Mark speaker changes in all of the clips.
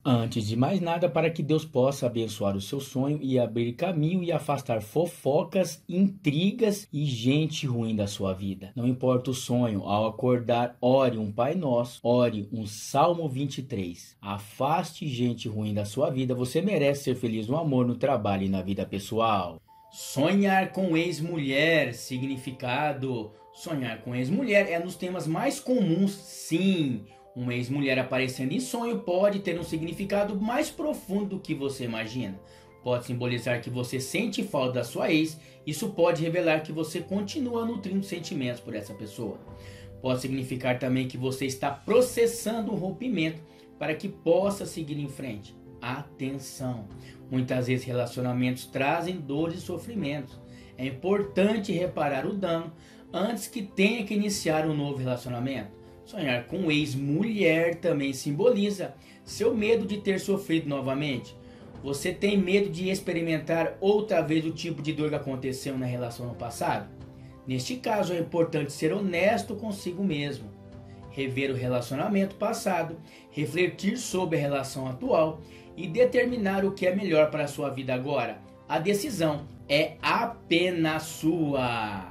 Speaker 1: Antes de mais nada, para que Deus possa abençoar o seu sonho e abrir caminho e afastar fofocas, intrigas e gente ruim da sua vida. Não importa o sonho, ao acordar, ore um Pai Nosso, ore um Salmo 23. Afaste gente ruim da sua vida, você merece ser feliz no amor, no trabalho e na vida pessoal. Sonhar com ex-mulher, significado. Sonhar com ex-mulher é um dos temas mais comuns, sim. Uma ex-mulher aparecendo em sonho pode ter um significado mais profundo do que você imagina. Pode simbolizar que você sente falta da sua ex, isso pode revelar que você continua nutrindo sentimentos por essa pessoa. Pode significar também que você está processando um rompimento para que possa seguir em frente. Atenção! Muitas vezes relacionamentos trazem dores e sofrimentos. É importante reparar o dano antes que tenha que iniciar um novo relacionamento. Sonhar com ex-mulher também simboliza seu medo de ter sofrido novamente. Você tem medo de experimentar outra vez o tipo de dor que aconteceu na relação no passado? Neste caso é importante ser honesto consigo mesmo, rever o relacionamento passado, refletir sobre a relação atual e determinar o que é melhor para a sua vida agora. A decisão é apenas sua.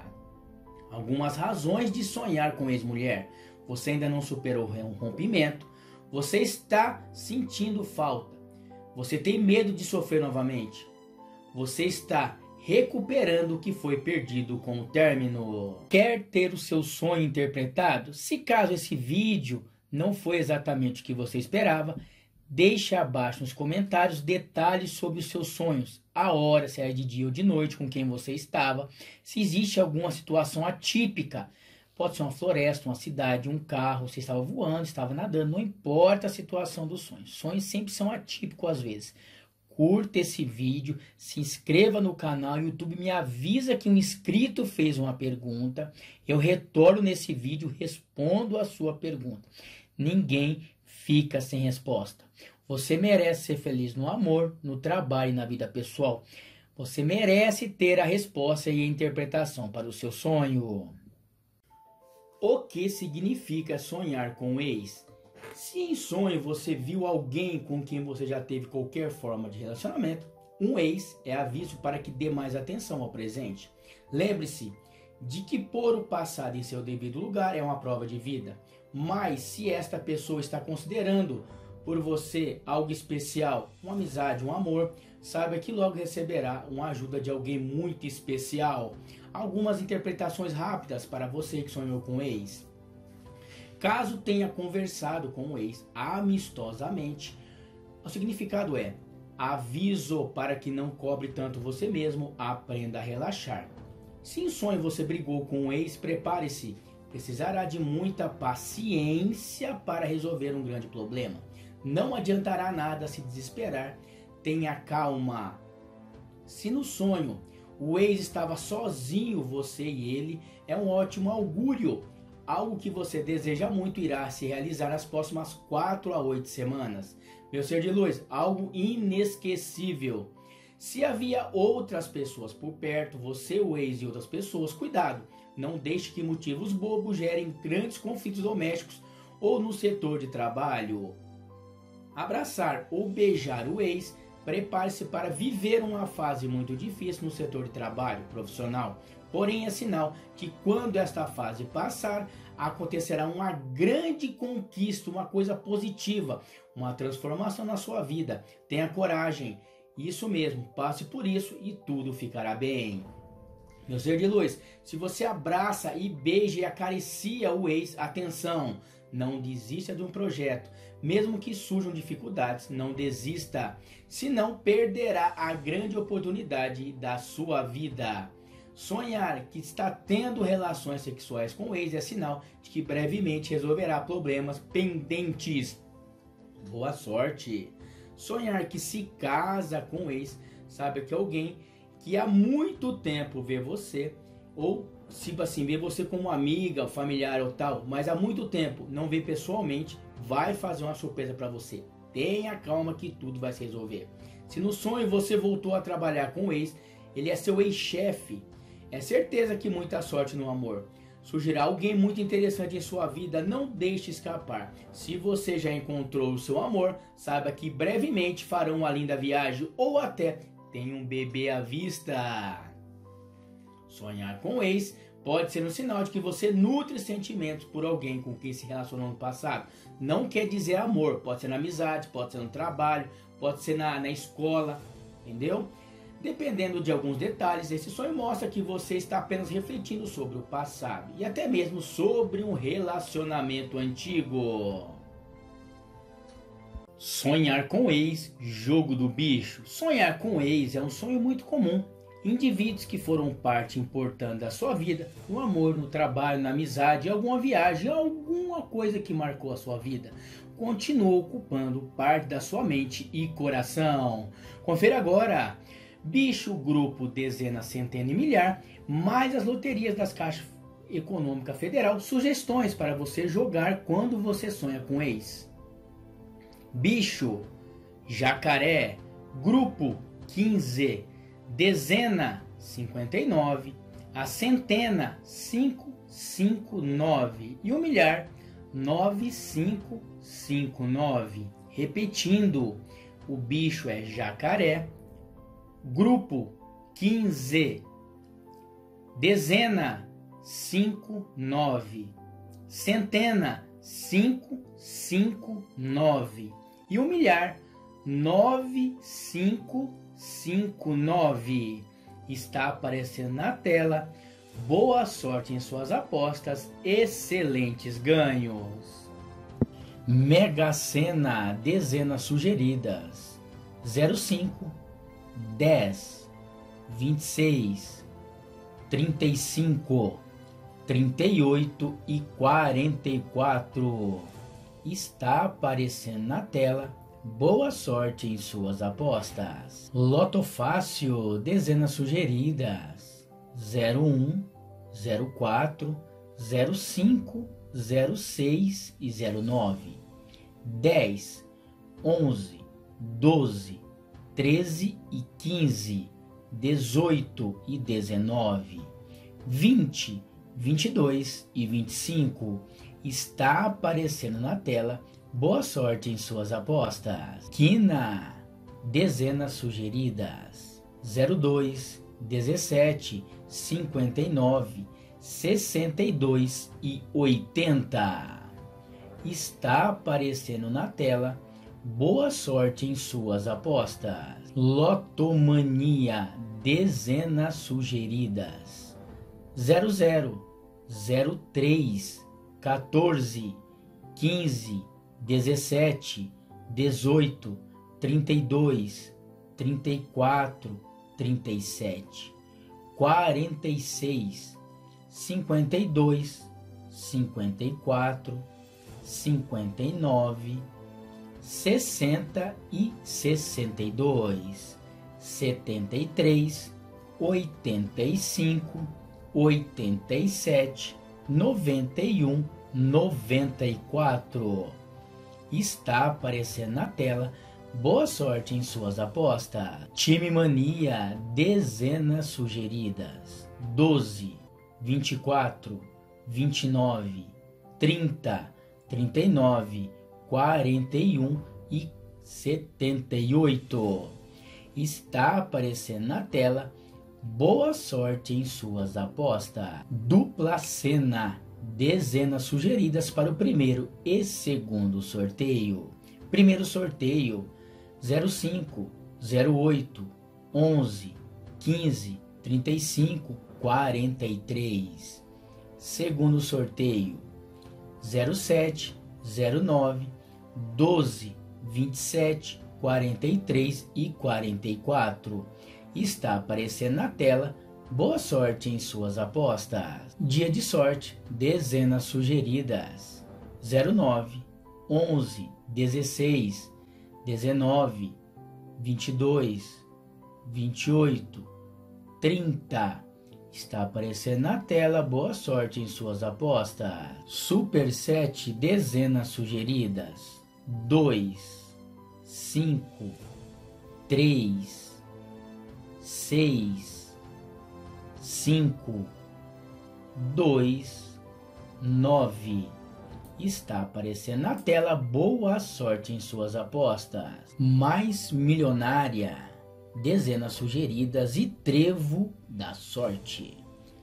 Speaker 1: Algumas razões de sonhar com ex-mulher. Você ainda não superou um rompimento, você está sentindo falta, você tem medo de sofrer novamente, você está recuperando o que foi perdido com o término. Quer ter o seu sonho interpretado? Se caso esse vídeo não foi exatamente o que você esperava, deixe abaixo nos comentários detalhes sobre os seus sonhos, a hora, se é de dia ou de noite, com quem você estava, se existe alguma situação atípica. Pode ser uma floresta, uma cidade, um carro, você estava voando, estava nadando, não importa a situação dos sonhos. Sonhos sempre são atípicos às vezes. Curta esse vídeo, se inscreva no canal, o YouTube me avisa que um inscrito fez uma pergunta, eu retorno nesse vídeo, respondo a sua pergunta. Ninguém fica sem resposta. Você merece ser feliz no amor, no trabalho e na vida pessoal. Você merece ter a resposta e a interpretação para o seu sonho. O que significa sonhar com o ex? Se em sonho você viu alguém com quem você já teve qualquer forma de relacionamento, um ex é aviso para que dê mais atenção ao presente. Lembre-se de que pôr o passado em seu devido lugar é uma prova de vida. Mas se esta pessoa está considerando por você algo especial, uma amizade, um amor, saiba que logo receberá uma ajuda de alguém muito especial. Algumas interpretações rápidas para você que sonhou com o ex. Caso tenha conversado com o ex amistosamente, o significado é: aviso para que não cobre tanto você mesmo, aprenda a relaxar. Se em sonho você brigou com o ex, prepare-se, precisará de muita paciência para resolver um grande problema. Não adiantará nada se desesperar, tenha calma. Se no sonho o ex estava sozinho, você e ele, é um ótimo augúrio. Algo que você deseja muito irá se realizar nas próximas 4 a 8 semanas. Meu ser de luz, algo inesquecível. Se havia outras pessoas por perto, você, o ex e outras pessoas, cuidado. Não deixe que motivos bobos gerem grandes conflitos domésticos ou no setor de trabalho. Abraçar ou beijar o ex, prepare-se para viver uma fase muito difícil no setor de trabalho profissional. Porém, é sinal que quando esta fase passar, acontecerá uma grande conquista, uma coisa positiva, uma transformação na sua vida. Tenha coragem, isso mesmo, passe por isso e tudo ficará bem. Meu ser de luz, se você abraça e beija e acaricia o ex, atenção, não desista de um projeto. Mesmo que surjam dificuldades, não desista, senão perderá a grande oportunidade da sua vida. Sonhar que está tendo relações sexuais com o ex é sinal de que brevemente resolverá problemas pendentes. Boa sorte! Sonhar que se casa com o ex, sabe que alguém que há muito tempo vê você, ou se assim, vê você como amiga, familiar ou tal, mas há muito tempo não vê pessoalmente, vai fazer uma surpresa para você. Tenha calma que tudo vai se resolver. Se no sonho você voltou a trabalhar com o ex, ele é seu ex-chefe, é certeza que muita sorte no amor. Surgirá alguém muito interessante em sua vida, não deixe escapar. Se você já encontrou o seu amor, saiba que brevemente farão uma linda viagem ou até tem um bebê à vista. Sonhar com o ex pode ser um sinal de que você nutre sentimentos por alguém com quem se relacionou no passado. Não quer dizer amor, pode ser na amizade, pode ser no trabalho, pode ser na escola, entendeu? Dependendo de alguns detalhes, esse sonho mostra que você está apenas refletindo sobre o passado e até mesmo sobre um relacionamento antigo. Sonhar com ex, jogo do bicho. Sonhar com ex é um sonho muito comum. Indivíduos que foram parte importante da sua vida, no amor, no trabalho, na amizade, em alguma viagem, alguma coisa que marcou a sua vida, continuam ocupando parte da sua mente e coração. Confira agora. Bicho, grupo, dezena, centena e milhar, mais as loterias das Caixas Econômica Federal, sugestões para você jogar quando você sonha com ex. Bicho, jacaré, grupo, 15, dezena, 59, a centena, 559 e o milhar, 9559. Repetindo, o bicho é jacaré, grupo 15, dezena 59, centena 559 e o milhar 9559. Está aparecendo na tela. Boa sorte em suas apostas, excelentes ganhos. Mega Sena, dezenas sugeridas: 05, 10, 26, 35, 38 e 44. Está aparecendo na tela. Boa sorte em suas apostas. Loto Fácil, dezenas sugeridas: 01, 04, 05, 06 e 09. 10, 11, 12, 13 e 15, 18 e 19, 20, 22 e 25. Está aparecendo na tela. Boa sorte em suas apostas. Quina, dezenas sugeridas: 02, 17, 59, 62 e 80. Está aparecendo na tela. Boa sorte em suas apostas. Lotomania, dezenas sugeridas: 00, 03, 14, 15, 17, 18, 32, 34, 37, 46, 52, 54, 59, 60 e 62, 73, 85, 87, 91, 94. Está aparecendo na tela. Boa sorte em suas apostas. Time Mania, dezenas sugeridas: 12, 24, 29, 30, 39, 41 e 78. Está aparecendo na tela. Boa sorte em suas apostas. Dupla Sena, dezenas sugeridas para o primeiro e segundo sorteio. Primeiro sorteio: 05, 08, 11, 15, 35, 43. Segundo sorteio: 07, 09, 12, 27, 43 e 44. Está aparecendo na tela. Boa sorte em suas apostas. Dia de sorte, dezenas sugeridas: 09, 11, 16, 19, 22, 28, 30. Está aparecendo na tela. Boa sorte em suas apostas. Super 7, dezenas sugeridas: 2, 5, 3, 6, 5, 2, 9. Está aparecendo na tela. Boa sorte em suas apostas. Mais milionária. Dezenas sugeridas e trevo da sorte.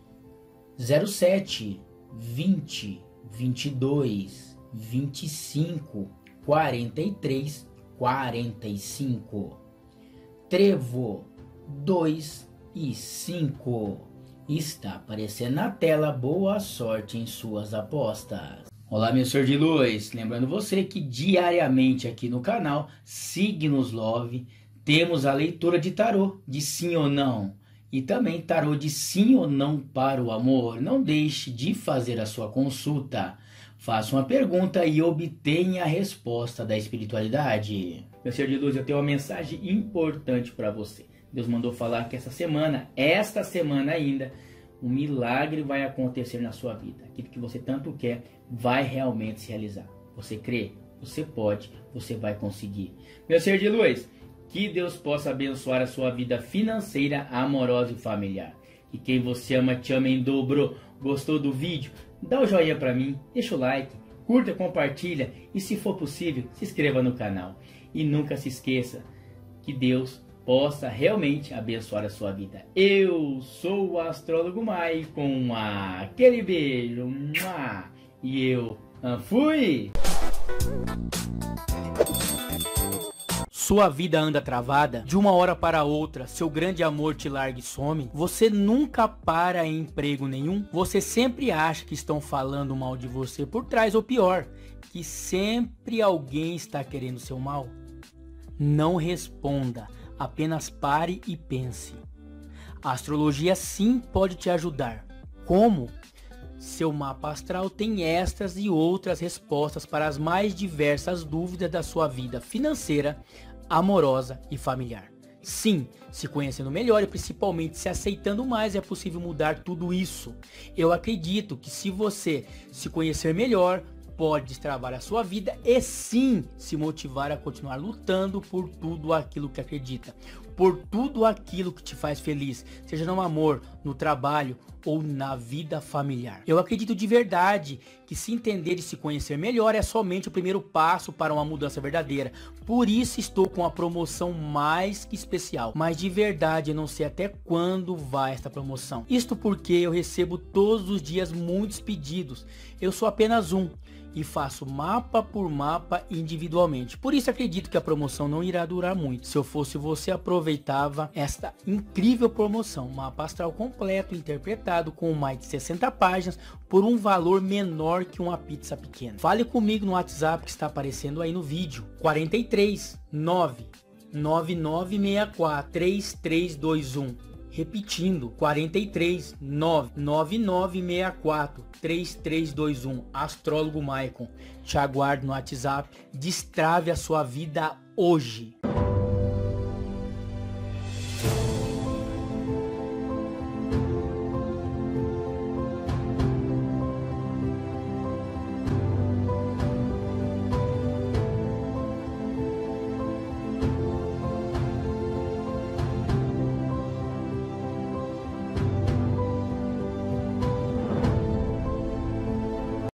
Speaker 1: 07, 20, 22, 25, 43, 45. Trevo 2 e 5. Está aparecendo na tela. Boa sorte em suas apostas. Olá, meu senhor de luz. Lembrando você que diariamente aqui no canal Signos Love temos a leitura de tarô de sim ou não. E também tarô de sim ou não para o amor. Não deixe de fazer a sua consulta. Faça uma pergunta e obtenha a resposta da espiritualidade. Meu senhor de luz, eu tenho uma mensagem importante para você. Deus mandou falar que esta semana ainda, um milagre vai acontecer na sua vida. Aquilo que você tanto quer vai realmente se realizar. Você crê? Você pode, você vai conseguir. Meu ser de luz, que Deus possa abençoar a sua vida financeira, amorosa e familiar. Que quem você ama te ama em dobro. Gostou do vídeo? Dá o joinha para mim, deixa o like, curta, compartilha e, se for possível, se inscreva no canal. E nunca se esqueça que Deus possa realmente abençoar a sua vida. Eu sou o astrólogo Maicon. Aquele beijo. E eu fui! Sua vida anda travada? De uma hora para outra, seu grande amor te larga e some? Você nunca para em emprego nenhum? Você sempre acha que estão falando mal de você por trás, ou pior, que sempre alguém está querendo seu mal? Não responda, apenas pare e pense. A astrologia sim pode te ajudar. Como? Seu mapa astral tem estas e outras respostas para as mais diversas dúvidas da sua vida financeira, amorosa e familiar. Sim, se conhecendo melhor e principalmente se aceitando mais, é possível mudar tudo isso. Eu acredito que se você se conhecer melhor, pode destravar a sua vida e sim se motivar a continuar lutando por tudo aquilo que acredita, por tudo aquilo que te faz feliz, seja no amor, no trabalho ou na vida familiar. Eu acredito de verdade que se entender e se conhecer melhor é somente o primeiro passo para uma mudança verdadeira. Por isso estou com a promoção mais que especial. Mas de verdade eu não sei até quando vai esta promoção. Isto porque eu recebo todos os dias muitos pedidos. Eu sou apenas um e faço mapa por mapa individualmente. Por isso acredito que a promoção não irá durar muito. Se eu fosse você, aproveitava esta incrível promoção. Mapa astral completo, interpretado com mais de 60 páginas por um valor menor que uma pizza pequena. Fale comigo no WhatsApp que está aparecendo aí no vídeo. 43 9 9964 3321. Repetindo, 43 99964 3321. Astrólogo Maicon. Te aguardo no WhatsApp. Destrave a sua vida hoje.